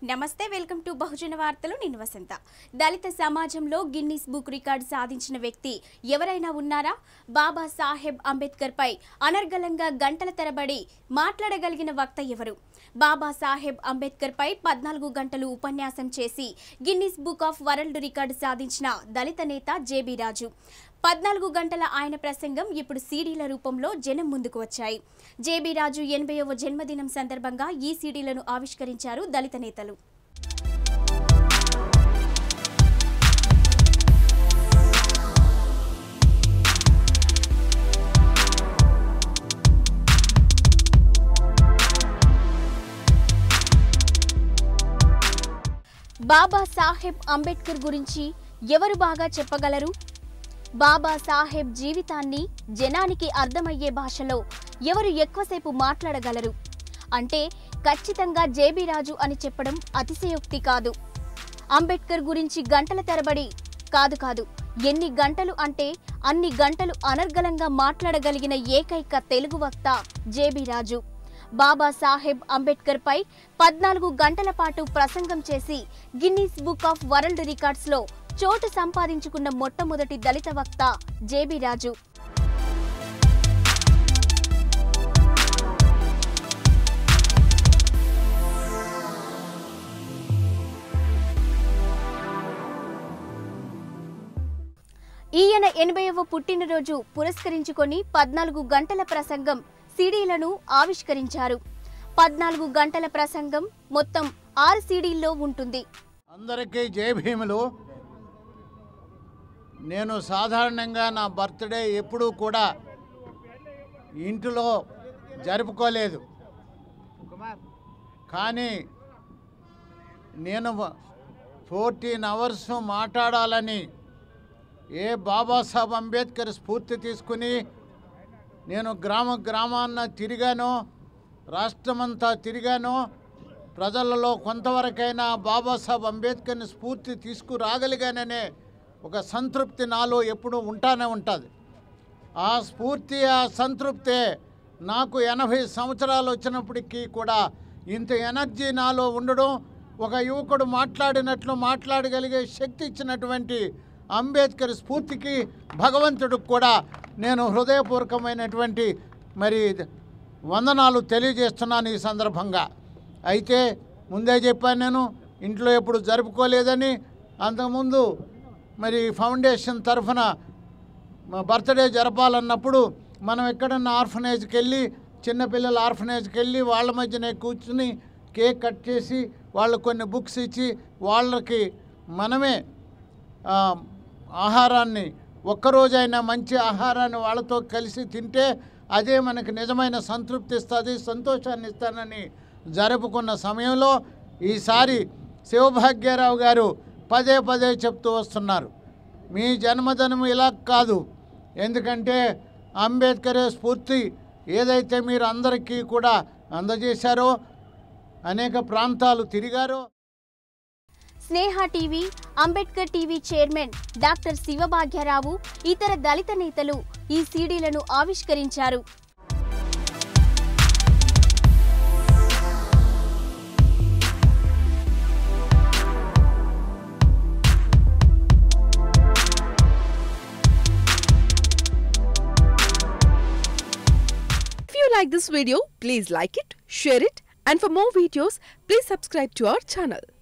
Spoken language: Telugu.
నమస్తే వెల్కమ్ టు బహుజన వార్తలు నేను వసంత. దళిత సమాజంలో గిన్నిస్ బుక్ రికార్డ్ సాధించిన వ్యక్తి ఎవరైనా ఉన్నారా? బాబా సాహెబ్ అంబేద్కర్ పై అనర్గళంగా గంటల తరబడి మాట్లాడగలిగిన వక్త ఎవరు? బాబా సాహెబ్ అంబేద్కర్ పై 14 గంటలు ఉపన్యాసం చేసి Guinness book of world record సాధించిన దళిత నేత JB.Raju. 14 గంటల ఆయన ప్రసంగం ఇప్పుడు సీడీల రూపంలో జనం ముందుకు వచ్చాయి. JB.Raju 80వ జన్మదినం సందర్భంగా ఈ సీడీలను ఆవిష్కరించారు దళిత నేతలు. బాబా సాహెబ్ అంబేద్కర్ గురించి ఎవరు బాగా చెప్పగలరు? బాబా సాహెబ్ జీవితాన్ని జనానికి అర్థమయ్యే భాషలో ఎవరు ఎక్కువసేపు మాట్లాడగలరు అంటే ఖచ్చితంగా JB.Raju అని చెప్పడం అతిశయోక్తి కాదు. అంబేద్కర్ గురించి గంటల తరబడి కాదు ఎన్ని గంటలు అంటే అన్ని గంటలు అనర్గళంగా మాట్లాడగలిగిన ఏకైక తెలుగు వక్త JB.Raju. బాబా సాహెబ్ అంబేద్కర్ పై 14 గంటల పాటు ప్రసంగం చేసి Guinness book of world records లో చోటు సంపాదించుకున్న మొట్టమొదటి దళిత వక్త JB.Raju. ఈయన 80వ పుట్టినరోజు పురస్కరించుకొని 14 గంటల ప్రసంగం సీడీలను ఆవిష్కరించారు. 14 గంటల ప్రసంగం మొత్తం 6 సీడీల్లో ఉంటుంది. అందరికీ జై భీములు. నేను సాధారణంగా నా బర్త్డే ఎప్పుడూ కూడా ఇంటిలో జరుపుకోలేదు. కానీ నేను 14 అవర్స్ మాట్లాడాలని బాబాసాహెబ్ అంబేద్కర్ స్ఫూర్తి తీసుకుని నేను గ్రామాన్న తిరిగాను, రాష్ట్రమంతా తిరిగాను. ప్రజలలో కొంతవరకైనా బాబాసాహెబ్ అంబేద్కర్ని స్ఫూర్తి తీసుకురాగలిగాననే ఒక సంతృప్తి నాలో ఎప్పుడూ ఉంటానే ఉంటుంది. ఆ స్ఫూర్తి, ఆ సంతృప్తే నాకు 80 సంవత్సరాలు వచ్చినప్పటికీ కూడా ఇంత ఎనర్జీ నాలో ఉండడం, ఒక యువకుడు మాట్లాడినట్లు మాట్లాడగలిగే శక్తి ఇచ్చినటువంటి అంబేద్కర్ స్ఫూర్తికి భగవంతుడికి కూడా నేను హృదయపూర్వకమైనటువంటి వందనాలు తెలియజేస్తున్నాను ఈ సందర్భంగా. అయితే ముందే చెప్పాను, నేను ఇంట్లో ఎప్పుడు జరుపుకోలేదని. అంతకుముందు ఫౌండేషన్ తరఫున బర్త్డే జరపాలన్నప్పుడు మనం ఎక్కడన్నా ఆర్ఫనేజ్కి వెళ్ళి, చిన్నపిల్లల ఆర్ఫనేజ్కి వెళ్ళి వాళ్ళ మధ్యనే కూర్చుని కేక్ కట్ చేసి వాళ్ళకు కొన్ని బుక్స్ ఇచ్చి వాళ్ళకి మనమే ఆహారాన్ని, ఒక్కరోజైనా మంచి ఆహారాన్ని వాళ్ళతో కలిసి తింటే అదే మనకి నిజమైన సంతృప్తి ఇస్తుంది, సంతోషాన్ని ఇస్తానని జరుపుకున్న సమయంలో ఈసారి శివభాగ్యరావు గారు పదే చెప్తూ వస్తున్నారు, మీ జన్మదినం ఇలా కాదు. ఎందుకంటే అంబేద్కర్ స్ఫూర్తి ఏదైతే మీరు అందరికీ కూడా అందజేశారో, అనేక ప్రాంతాలు తిరిగారో. Sneha TV, Ambedkar TV chairman doctor Shivabhagyarao, ఇతర దళిత నేతలు ఈ సీడీలను ఆవిష్కరించారు. If you like this video, please like it, share it, and for more videos, please subscribe to our channel.